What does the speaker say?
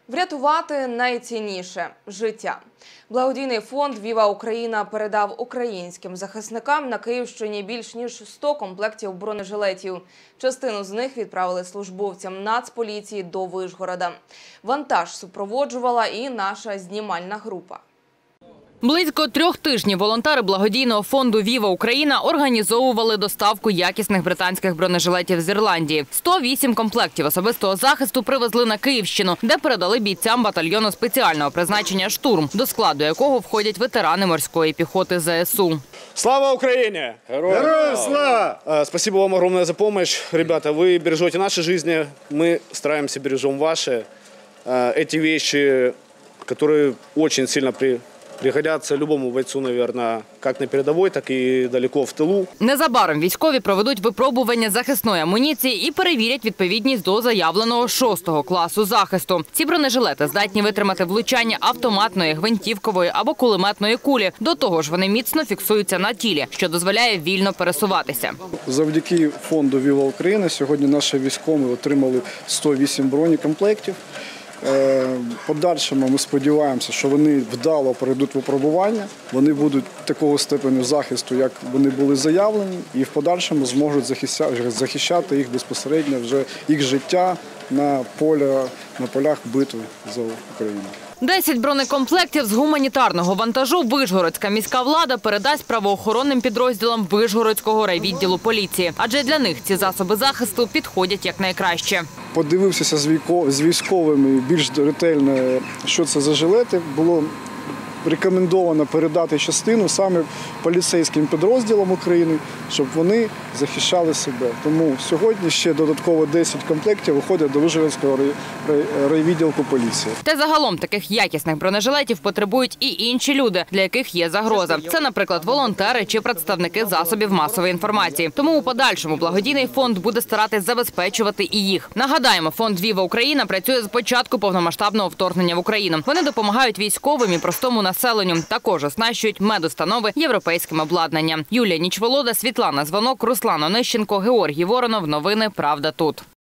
Врятувати найцінніше – життя. Благодійний фонд «Віва Україна» передав українським захисникам на Київщині більш ніж 100 комплектів бронежилетів. Частину з них відправили службовцям Нацполіції до Вишгорода. Вантаж супроводжувала і наша знімальна група. Близько 3 тижнів волонтери благодійного фонду «Віва Україна» організовували доставку якісних британських бронежилетів з Ірландії. 108 комплектів особистого захисту привезли на Київщину, де передали бійцям батальйону спеціального призначення «Штурм», до складу якого входять ветерани морської піхоти ЗСУ. Слава Украине! Героям слава! Спасибо вам огромное за помощь. Ребята, вы бережете наши жизни, мы стараемся бережем ваши. Эти вещи, которые очень сильно пригодятся любому бойцу, наверное, как на передовой, так і далеко в тилу. Незабаром військові проведуть випробування захисної амуніції і перевірять відповідність до заявленого 6-го класу захисту. Ці бронежилети здатні витримати влучання автоматної, гвинтівкової або кулеметної кулі. До того ж, вони міцно фіксуються на тілі, що дозволяє вільно пересуватися. Завдяки фонду «Віва Україна» сьогодні наші військові отримали 108 бронекомплектів. Подальшому ми сподіваємося, що вони вдало пройдуть випробування, вони будуть такого степеню захисту, як вони були заявлені, і в подальшому зможуть захищати їх безпосередньо вже їх життя на полях битви за Україну. 10 бронекомплектів з гуманітарного вантажу Вишгородська міська влада передасть правоохоронним підрозділам Вишгородського райвідділу поліції. Адже для них ці засоби захисту підходять якнайкраще. Подивився з військовими більш ретельно, що це за жилети. Було рекомендовано передати частину саме поліцейським підрозділам України, щоб вони захищали себе. Тому сьогодні ще додатково 10 комплектів виходять до Вишгородського райвідділку поліції. Та загалом таких якісних бронежилетів потребують і інші люди, для яких є загроза. Це, наприклад, волонтери чи представники засобів масової інформації. Тому у подальшому благодійний фонд буде старатись забезпечувати і їх. Нагадаємо, фонд «Віва Україна» працює з початку повномасштабного вторгнення в Україну. Вони допомагають військовим і простому населенню. Також оснащують медустанови європейським обладнанням. Юлія Нічволода, Світлана Звонок, Руслан Онищенко, Георгій Воронов. Новини «Правда тут».